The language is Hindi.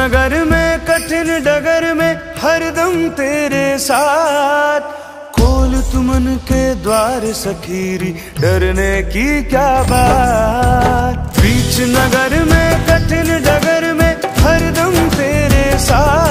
नगर में कठिन डगर में हरदम तेरे साथ। खोल तू मन के द्वार सखीरी, डरने की क्या बात। बीच नगर में कठिन डगर में हरदम तेरे साथ।